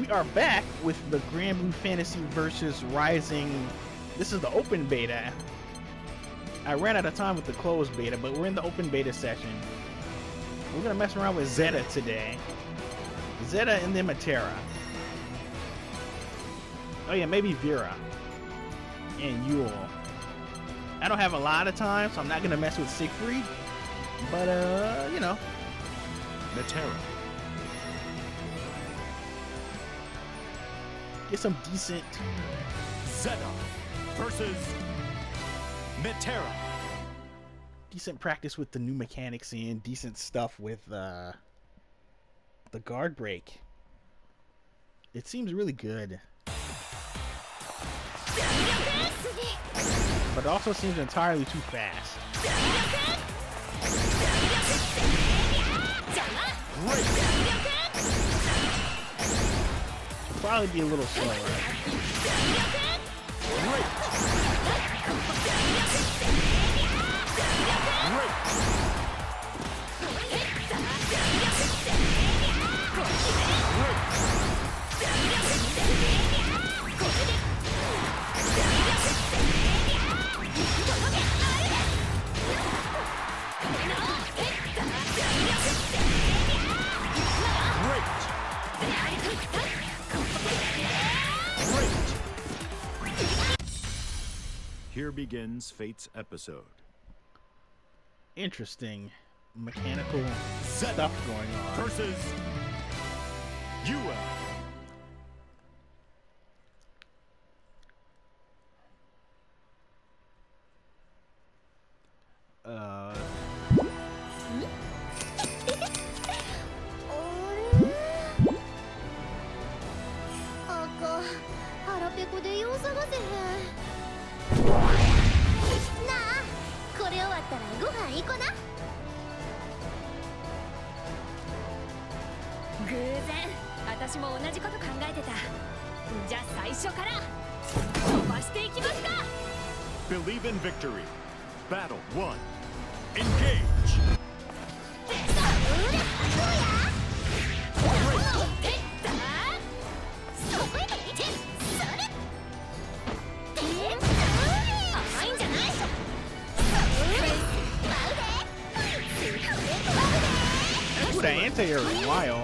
We are back with the Granblue Fantasy versus Rising. This is the open beta. I ran out of time with the closed beta, but we're in the open beta session. We're gonna mess around with Zeta today. Zeta and then Matera. Oh yeah, maybe Vera. And Yule. I don't have a lot of time, so I'm not gonna mess with Siegfried. But you know. Matera. Get some decent Zeta versus Matera. Decent practice with the new mechanics and decent stuff with the guard break. It seems really good. But it also seems entirely too fast. Should probably be a little slower. Here begins Fate's episode. Interesting mechanical Zeta stuff going on. versus Yule. Believe in victory. Battle 1. Engage. Ooh, that anti-air is wild.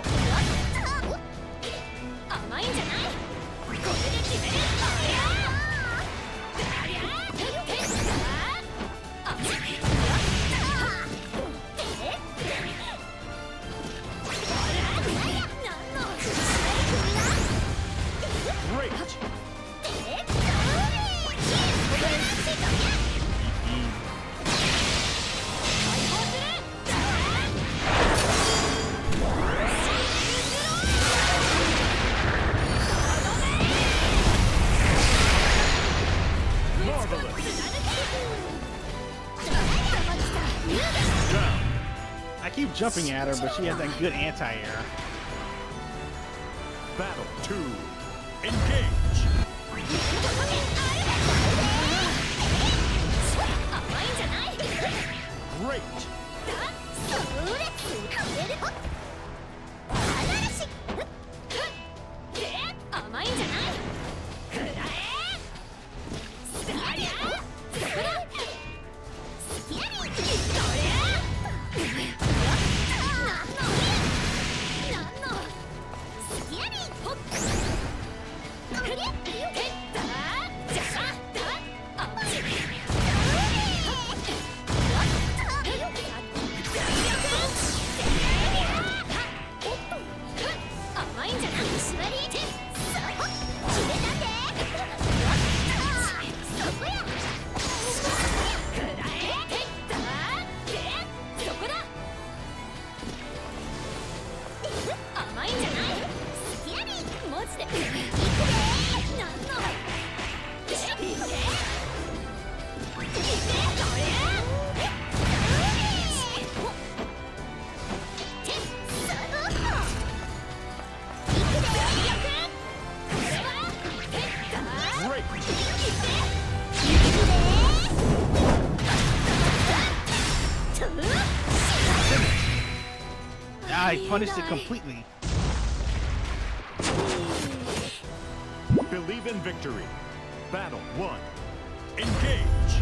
I keep jumping at her, but she has that good anti-air. Battle 2. Engage. Great. I punished it completely. Believe in victory. Battle 1. Engage.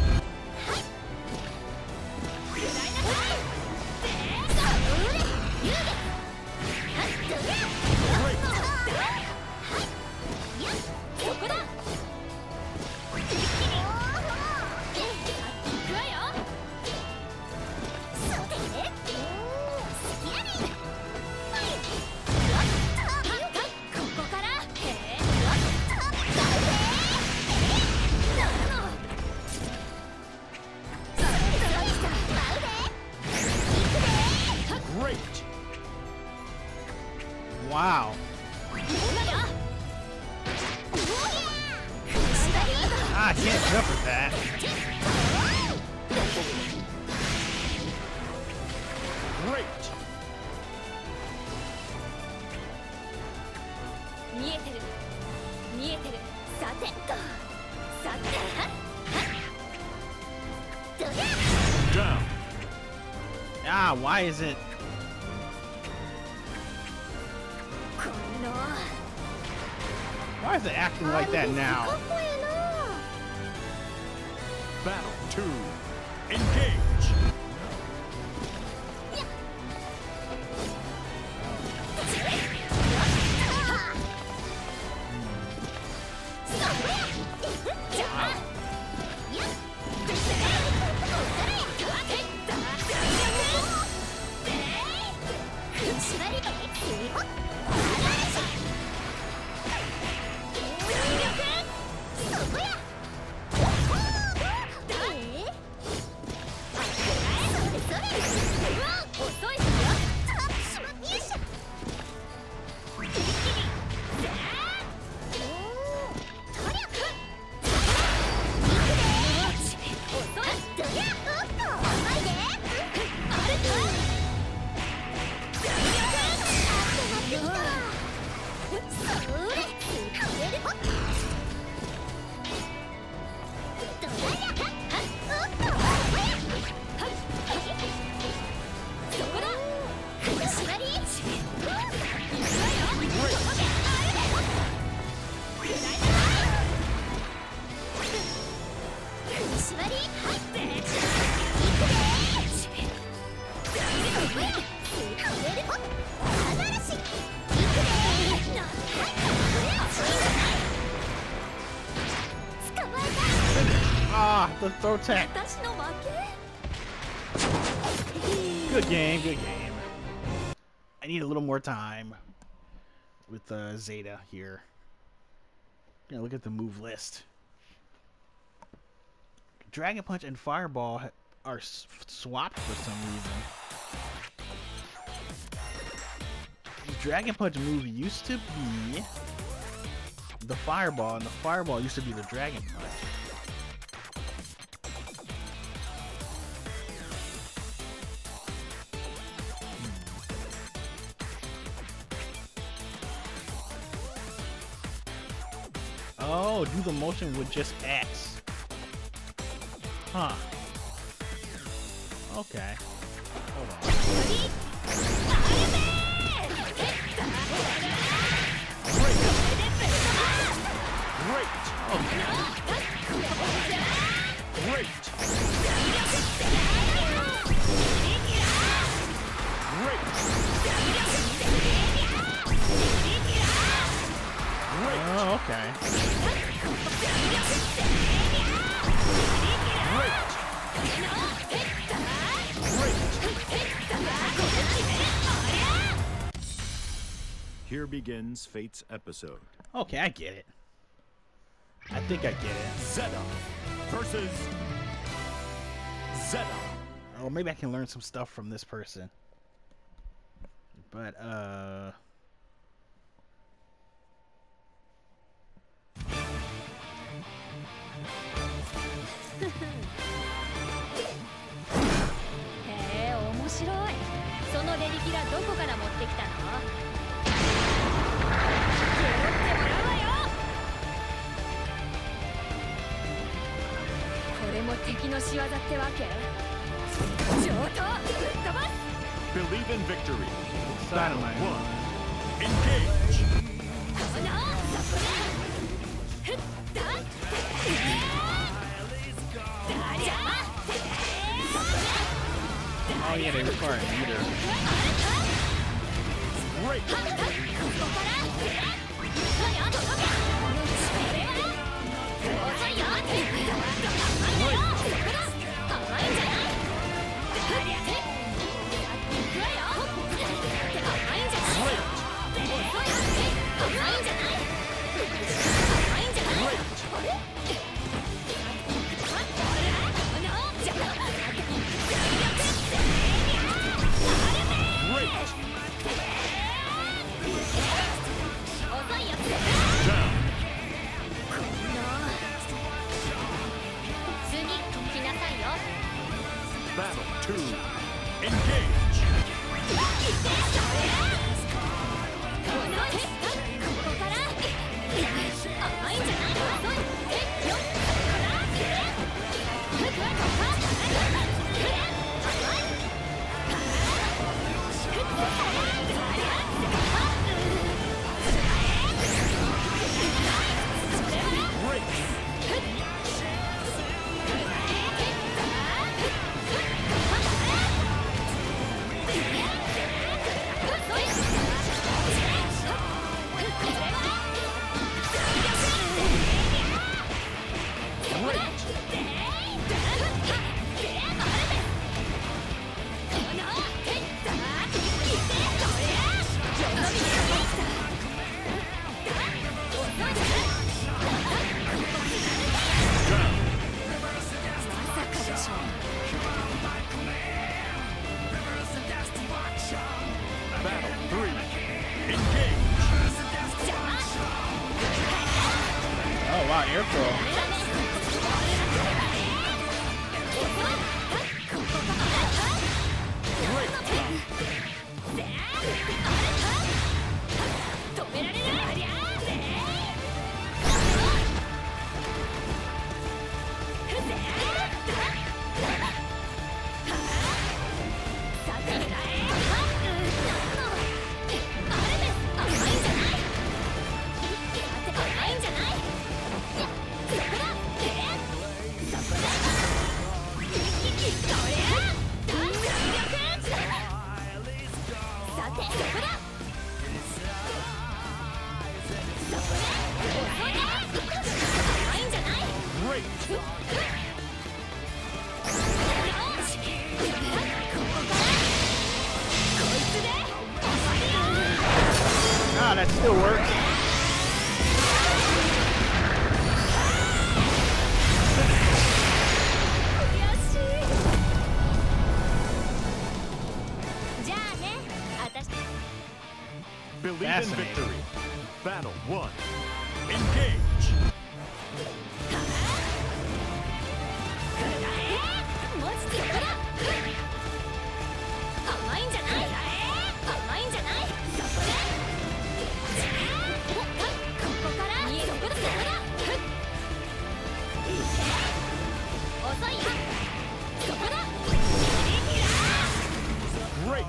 Great. Wow. Ah, I can't jump at that. Great. 見えてる見えてるさてとさてどりゃ Down. Ah, why is it? この Why is it acting like that かっ now? こええな Battle 2. Engage. Ah, the throw tech. 私の負け Good game, good game. I need a little more time with Zeta here. Yeah, look at the move list. Dragon Punch and Fireball are swapped for some reason. The Dragon Punch move used to be the Fireball, and the Fireball used to be the Dragon Punch. Oh, do the motion with just X. Huh. Okay. Hold on. Great. Okay. Great. Great. Oh, okay. Here begins Fate's episode. Okay, I get it. I think I get it. Zeta versus Zeta. Oh, maybe I can learn some stuff from this person. But, へえ、面白い。そのデリキラどこから持ってきたの？拾ってもらうわよ。これも敵の仕業ってわけ？上等、ぶっ飛ばす。 Believe in victory. Dynamite. Battle 1. Engage. in the car and beat her. Great. Battle 2. Engage. Battle 3. Engage. Oh wow, air throw. Ah, that still works. Believe in Fascinating. victory. Battle 1. Engage. Great.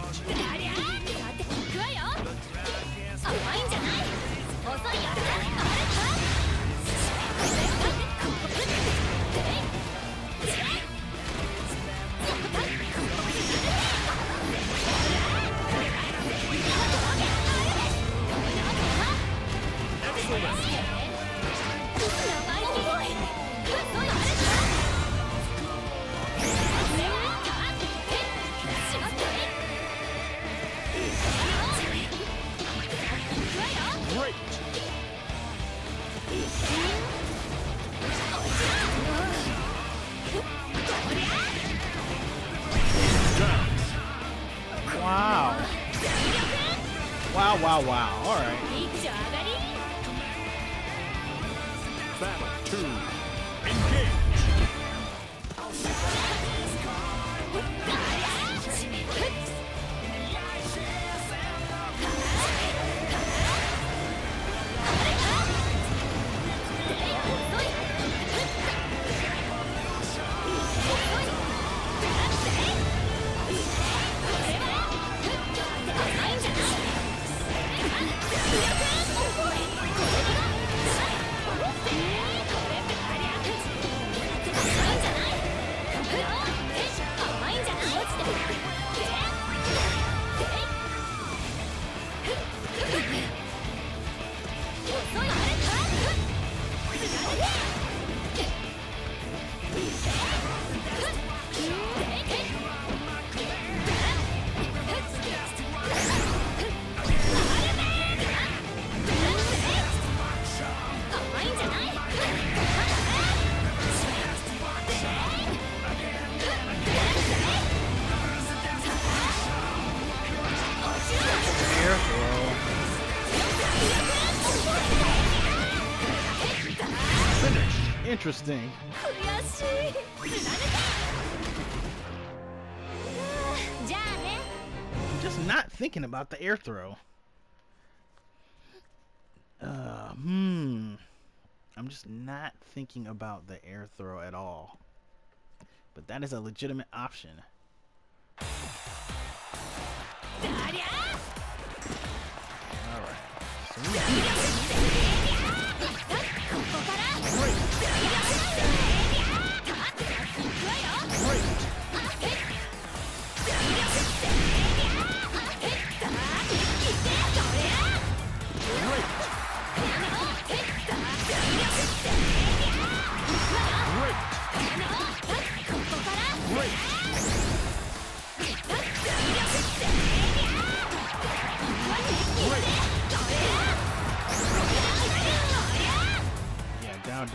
Great. Wow. Wow, wow, wow. All right. Battle 2. Engage. Interesting. 悔しい。貫け。じゃあね。 I'm just not thinking about the air throw. I'm just not thinking about the air throw at all. But that is a legitimate option. Alright. So we down.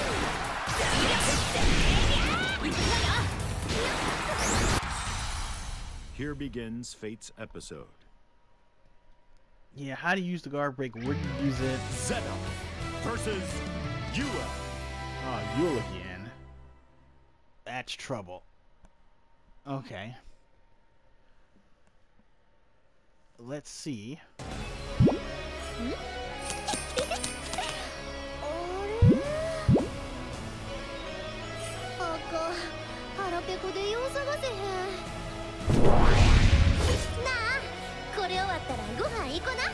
Here begins Fate's episode. Yeah, how do you use the guard break? Where do you use it? Zeta versus Yua. Oh, Yule again. That's trouble. Okay. Let's see. 腹ペコでよう探せへん。なあ、これ終わったらご飯行こな。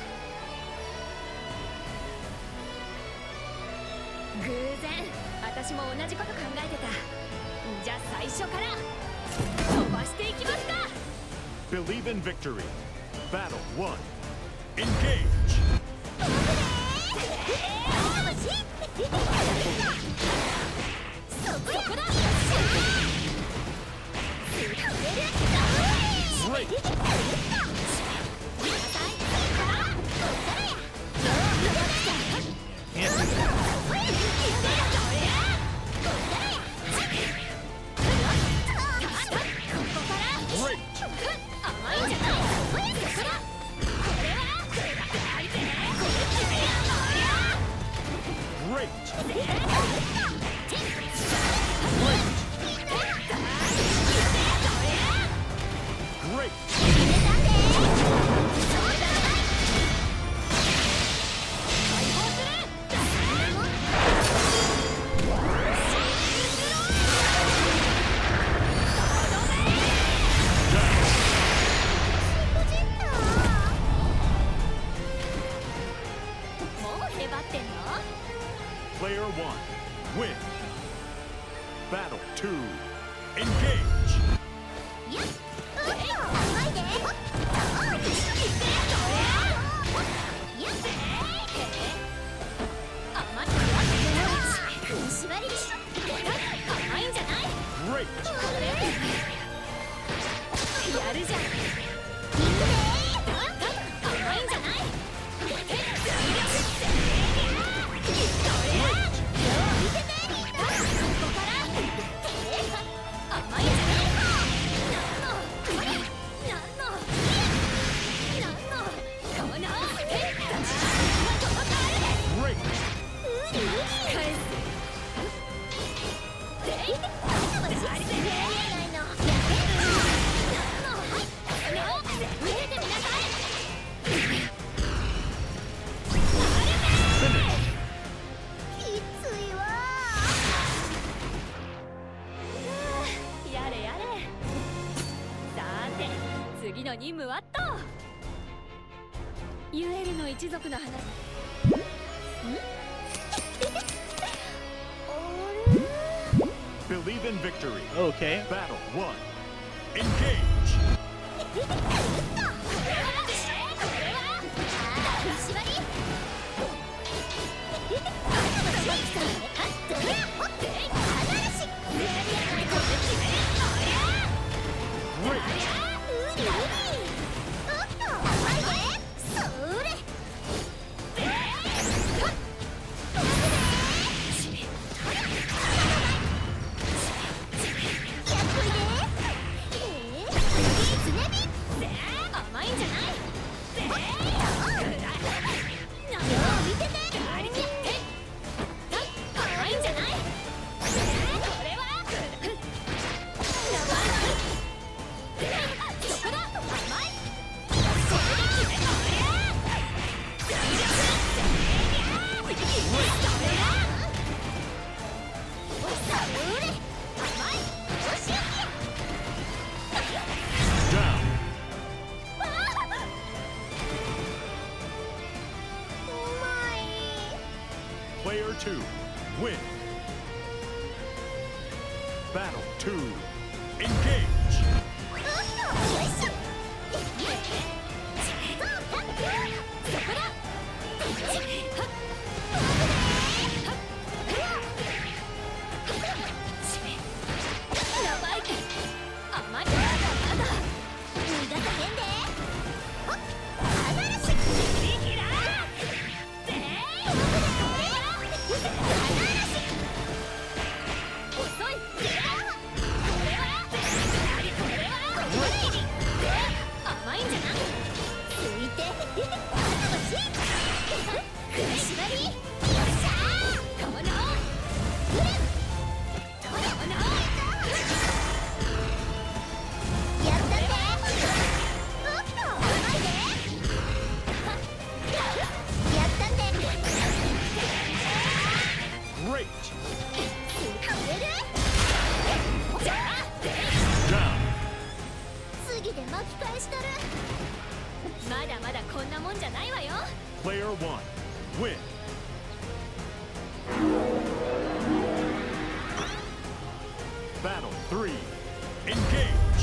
偶然、私も同じこと考えてた。じゃあ最初から飛ばしていきますか。 Believe in victory. Battle 1. Engage. そこだ。 Great. Player 1, win. Battle 2, engage. Yes. 次の任務はっとユエルの一族の話。ん？ Believe in victory. Okay. Battle 1. Engage. Great. Player 2, win. Battle 2, engage. Player 1, win. Battle 3, engage.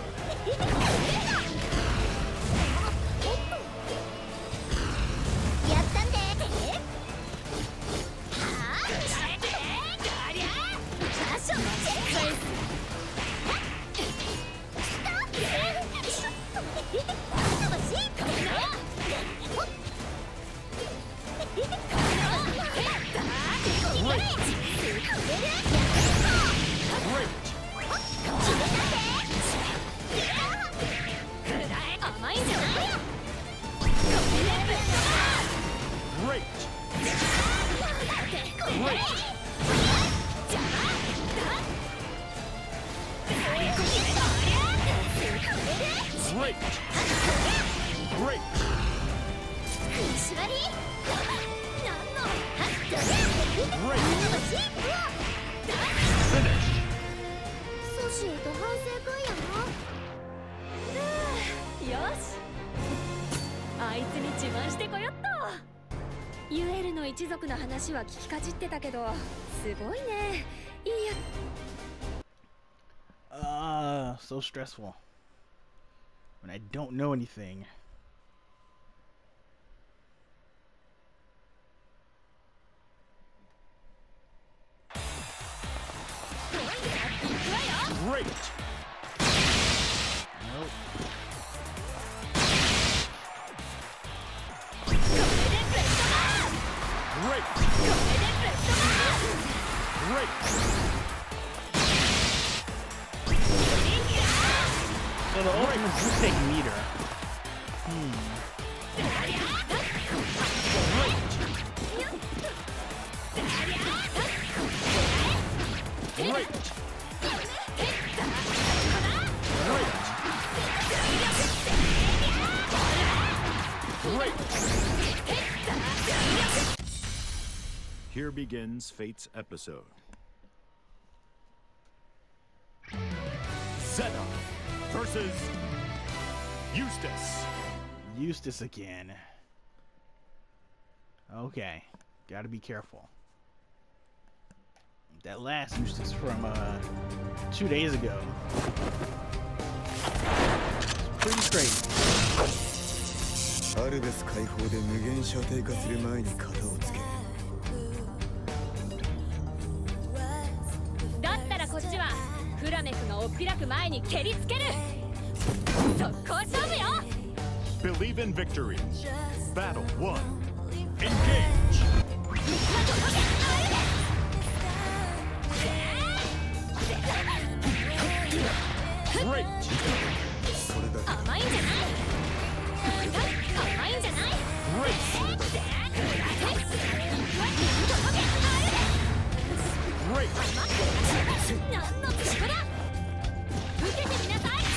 一族の話は聞きかじってたけど、すごいね。いいや。 So stressful when I don't know anything. Great. Nope. Great. Great. So the ultimates do take meter. Great. Great. Here begins Fate's episode. Zeta versus Eustace. Eustace again. Okay, gotta be careful. That last Eustace from 2 days ago. Pretty crazy. アルベス解放で無限射程化する前に型をつけ。 だったらこっちはフラメクがおっぴらく前に蹴りつける。速攻勝負よ。 Believe in victory. Battle 1. Engage. Great. 甘いんじゃない？甘いんじゃない？ Great. Great. 何のつぶだ？受けてみなさい。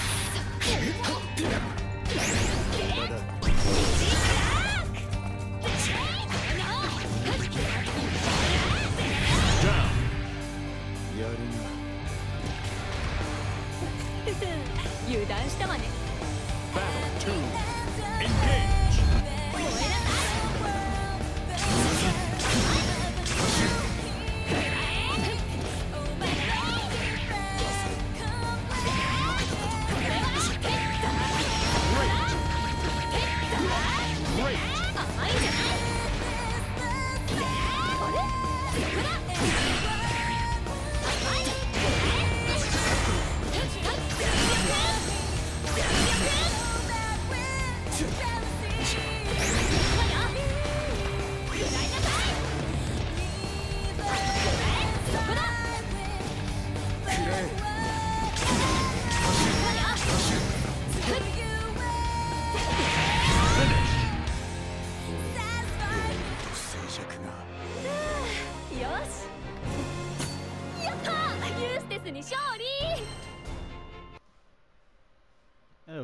油断したわね。 Battle 2. Engage.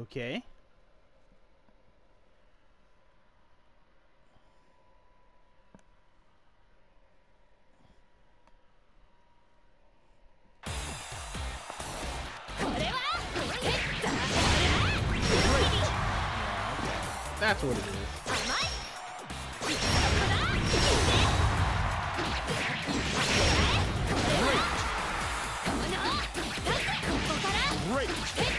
Okay. That's what it is. Great.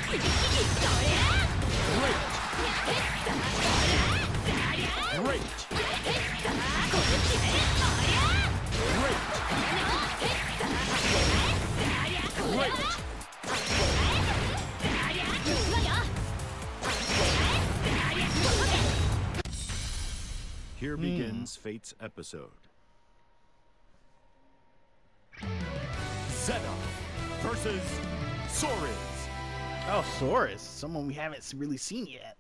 Here begins Fate's episode. Zeta versus Soares. Oh, Soares. Someone we haven't really seen yet.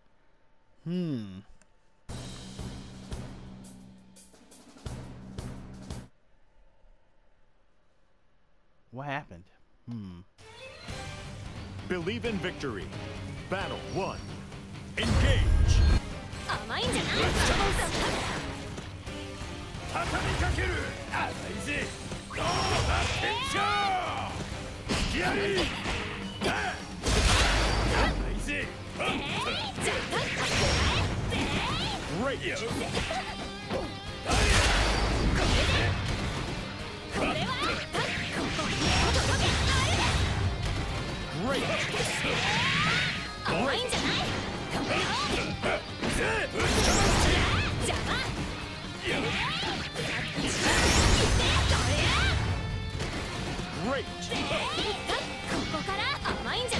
What happened? Believe in victory. Battle 1. Engage. 甘いんじゃない？ 畳みかける。甘いぜ。どうだ天将。やり。甘いぜ。Great. Great. 甘いんじゃない？邪魔。 Great. ここから甘いんじゃない？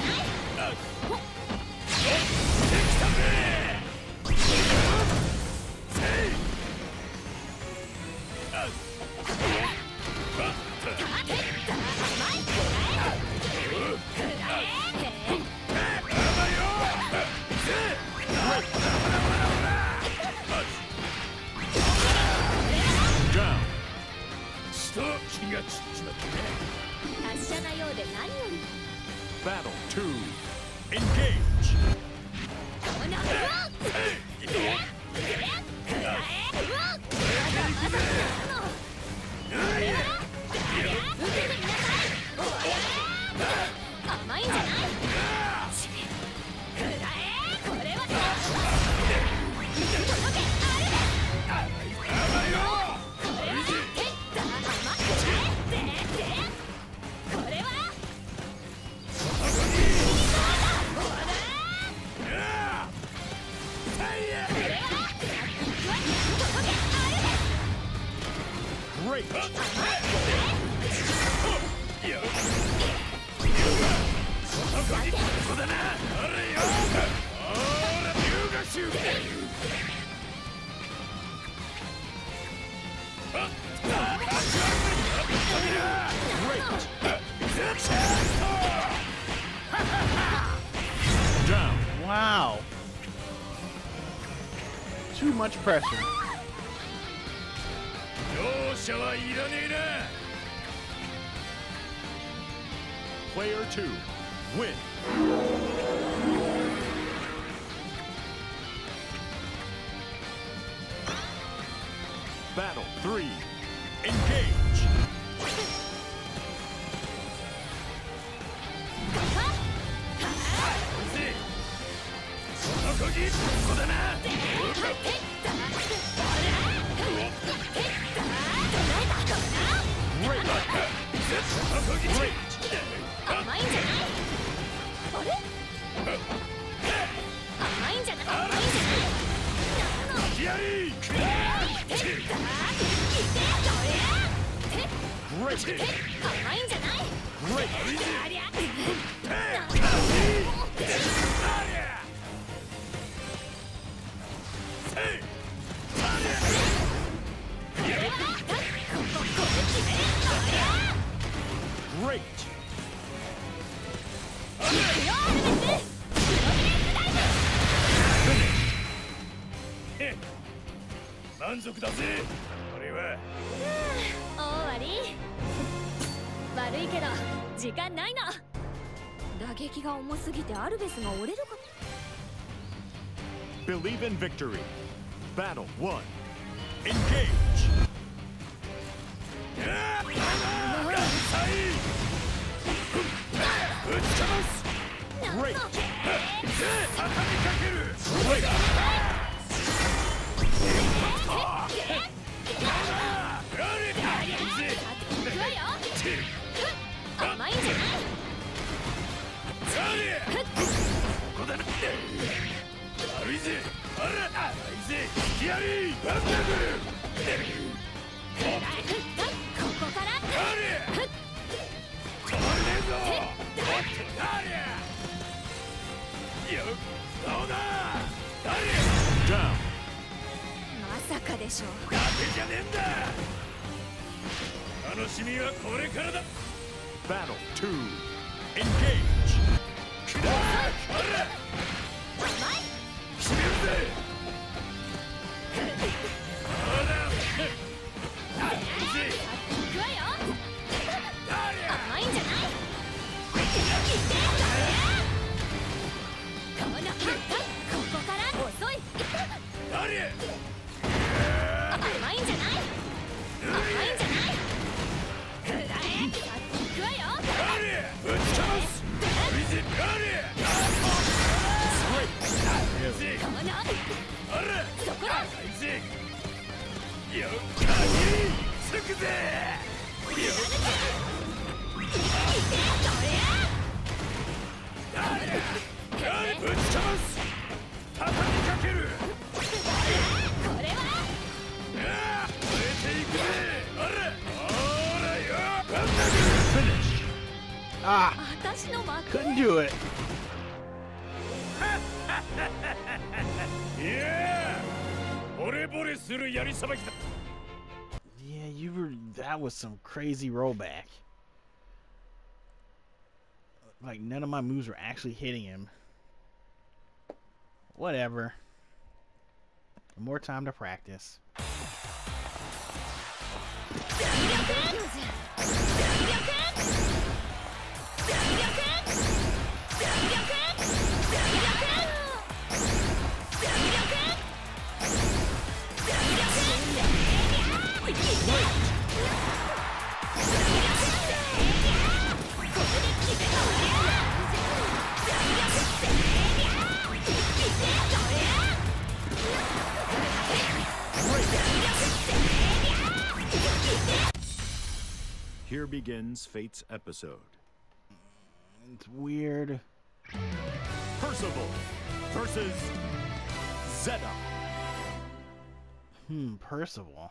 達者なようで何より。 Battle 2. Engage. 甘いんじゃない？これは Great. Down. Wow. Too much pressure. Player 2, win. Battle 3, engage. Great. 甘いんじゃない？あれ？甘いんじゃない？甘いんじゃない？ やり。Great. 甘いんじゃない？ Great. ありゃ。 Great. 満足だぜ。これは。 終わり。悪いけど時間ないの。打撃が重すぎてアルベスが折れるか。 Believe in victory. Battle 1. Engage. Great. Great. 甘いんじゃない。 ここだな。悪いぜ。あら、甘いぜ。やり。バンダグル。 ここから。 止まれねえぞ。よっ、そうだ。Down。 まさかでしょう。 だけじゃねえんだ。楽しみはこれからだ。Battle 2. Engage. くだ。あら。 甘い。 決めるぜ。ほら。 行くわよ。甘いんじゃない。ここから遅い。 誰。 甘いんじゃない。甘いんじゃない。くらえ。行くわよ。 ぶっ飛ばす。ビジカレ。あら。 そこだ。 よっ、鍵つくぜ。よっ。ぶっ飛ばす。畳みかける。 これは。 燃えていくぜ。あら。ほらよ。バンダグル。 Finish. Ah, 私の負け。 couldn't do it. いやー、惚れ惚れするやりさばきだ。 Yeah, you were. That was some crazy rollback. Like none of my moves were actually hitting him. Whatever. More time to practice. Here begins Fate's episode. It's weird. Percival versus Zeta. Percival.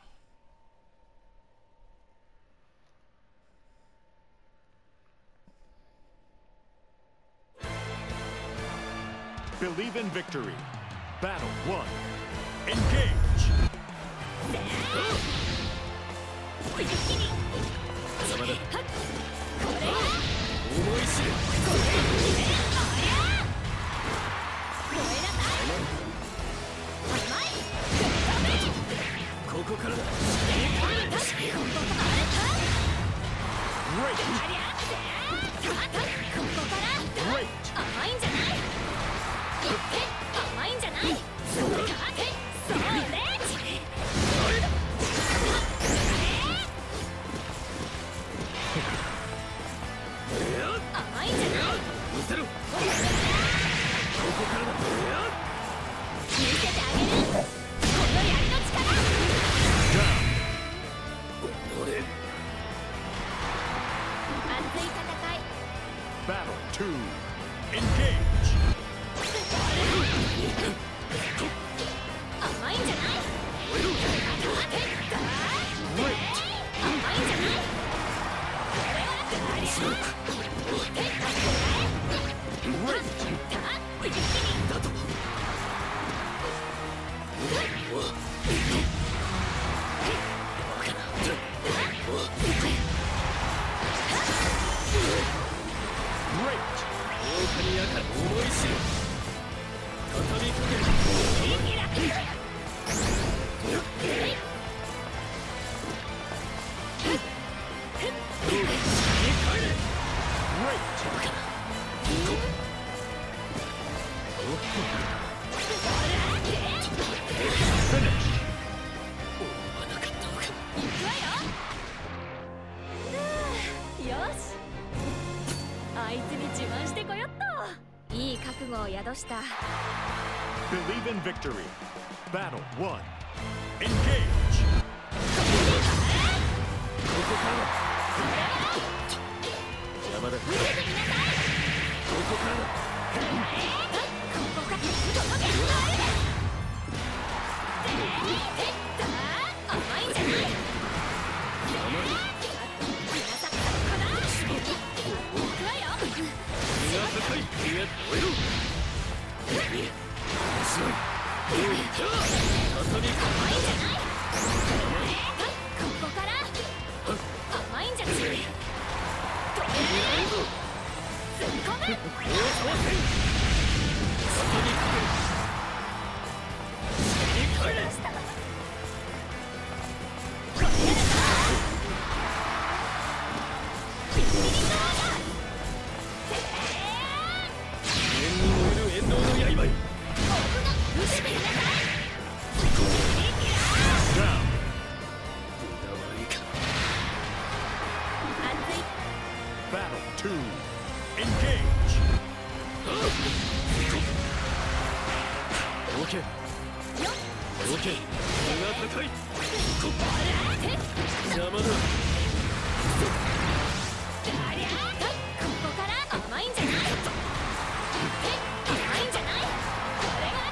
Believe in victory. Battle 1. Engage. よし、あいつに自慢してこよっと。いい覚悟を宿した。 Believe in victory. Battle 1. Engage. 邪魔だ。 甘いんじゃない。 Battle 2. Engage. OK。OK。高い。邪魔だ。 ここから甘いんじゃない。甘いんじゃない。これが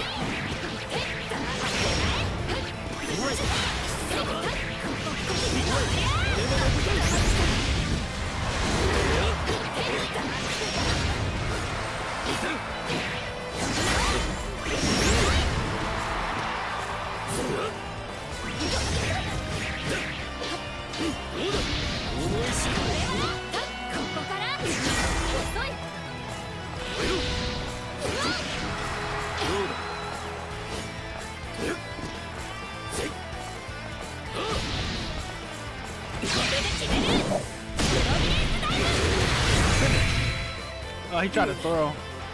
Oh, he tried to throw.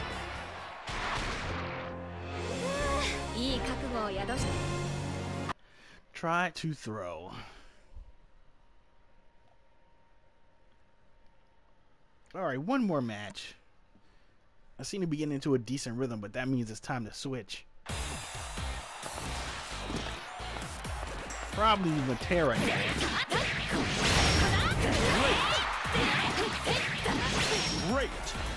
いい覚悟を宿し。 Try to throw. All right, one more match. I seem to be getting into a decent rhythm, but that means it's time to switch. Probably Matera next. Great.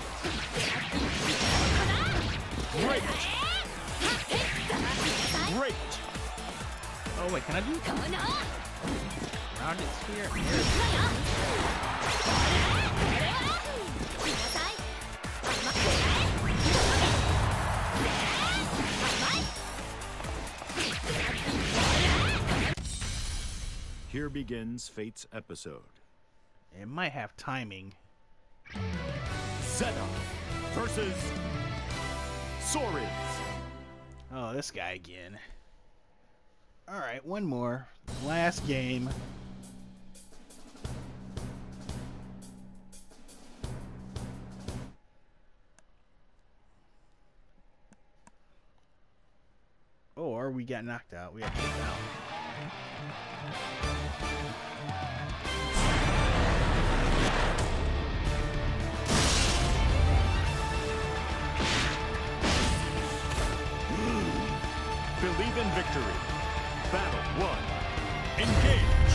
Great. Great. Oh wait, can I do rounded sphere? Here begins Fate's episode. It might have timing. Zeta versus Soriz. Oh, this guy again. All right, one more. Last game. Or we got knocked out. We got kicked out. Believe in victory. Battle 1. Engage.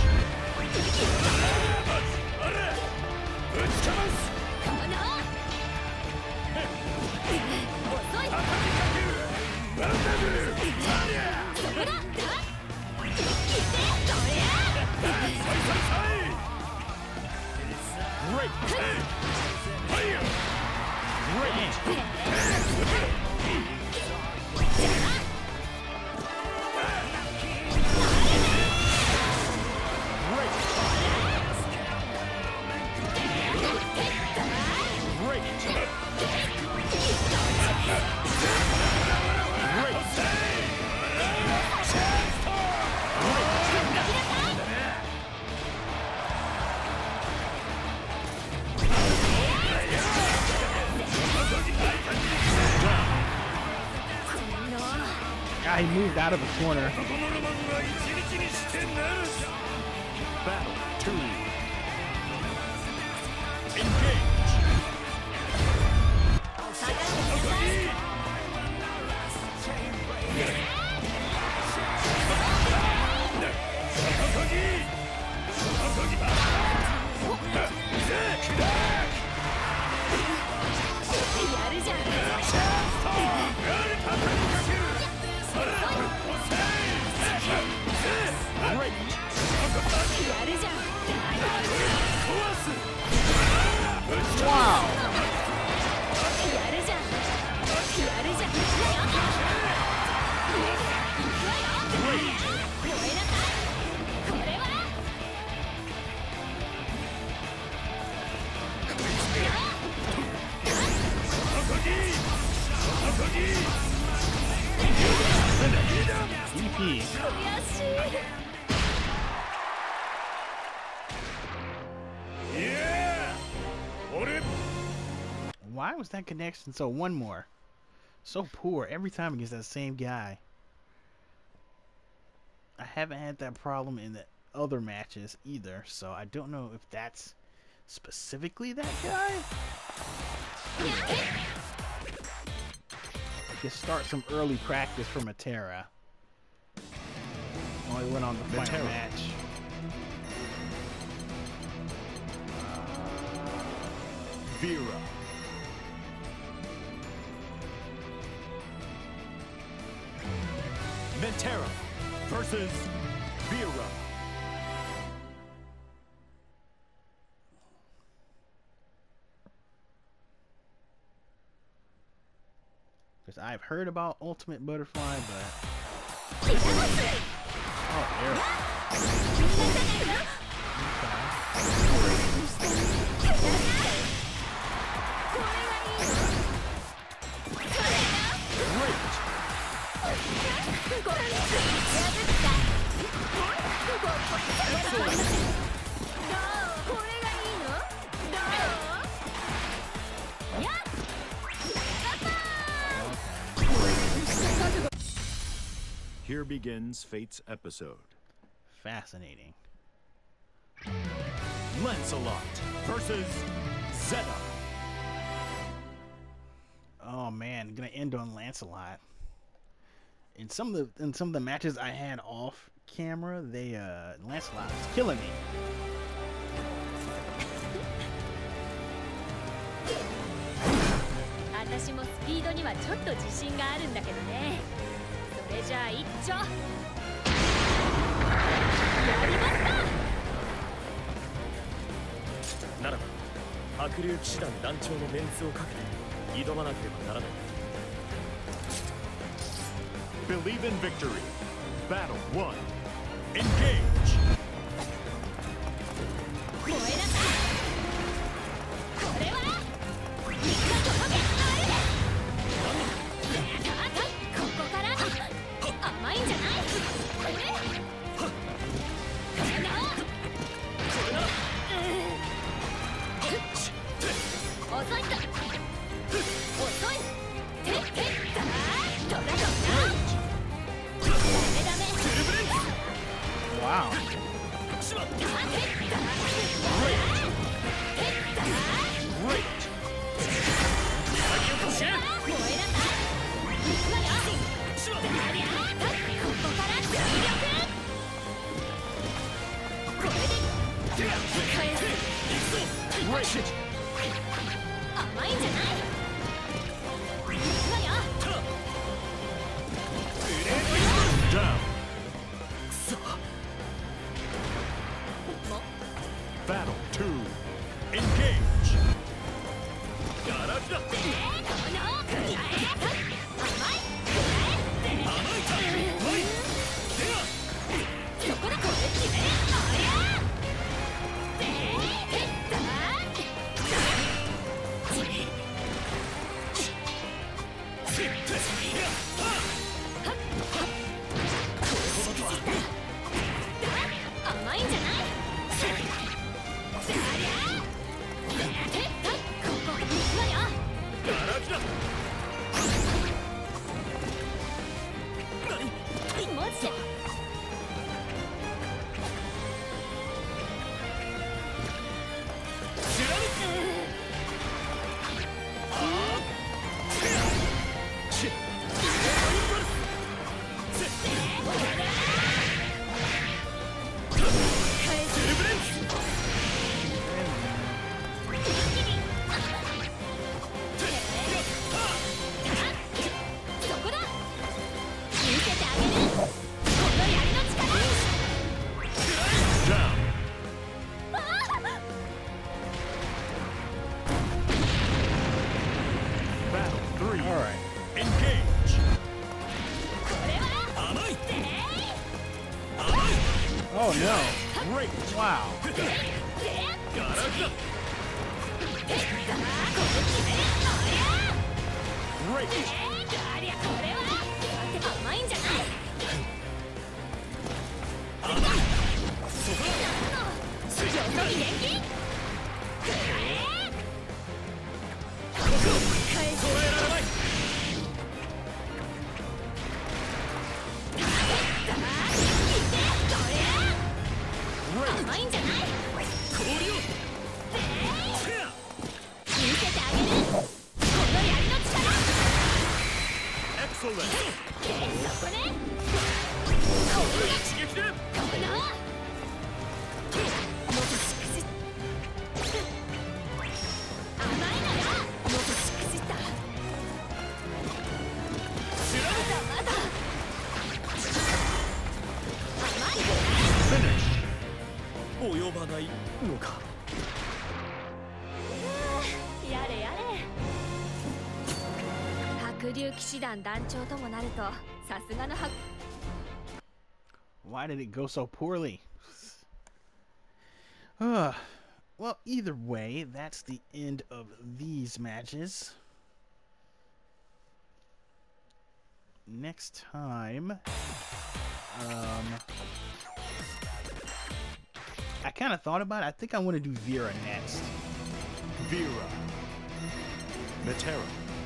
Great. Ah, he moved out of the corner. Why was that connection so one more? So poor every time against that same guy. I haven't had that problem in the other matches either, so I don't know if that's specifically that guy. You start some early practice for Matera. Only went on the final match. Vera. Matera versus Vera. Because I've heard about Ultimate Butterfly, but... Oh, Arrow. Here begins Fate's episode. Fascinating. Lancelot versus Zeta. Oh man, gonna end on Lancelot. In some of the matches I had off camera, Lancelot was killing me. 私もスピードにはちょっと自信があるんだけどね。それじゃあ一丁やりますか。 ならば白竜騎士団団長のメンツをかけて挑まなければならない。 Believe in victory. Battle 1. Engage. 燃えなさい。これはみんな届けあるで。ここから甘いんじゃない。遅いんだ。遅い。 Wow. Down. Battle 2. Engage. Oh no. Great. Wow. Great. 及ばないのか。 やれやれ。白竜騎士団団長ともなるとさすがの白。 Why did it go so poorly? Well, either way, that's the end of these matches. Next time, I kind of thought about it. I think I want to do Vera next. Vera. Metera.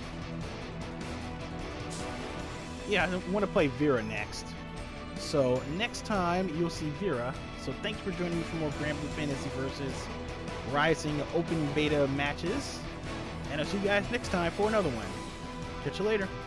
Yeah, I want to play Vera next. So next time you'll see Vera. So thanks for joining me for more Granblue Fantasy versus Rising open beta matches. And I'll see you guys next time for another one. Catch you later.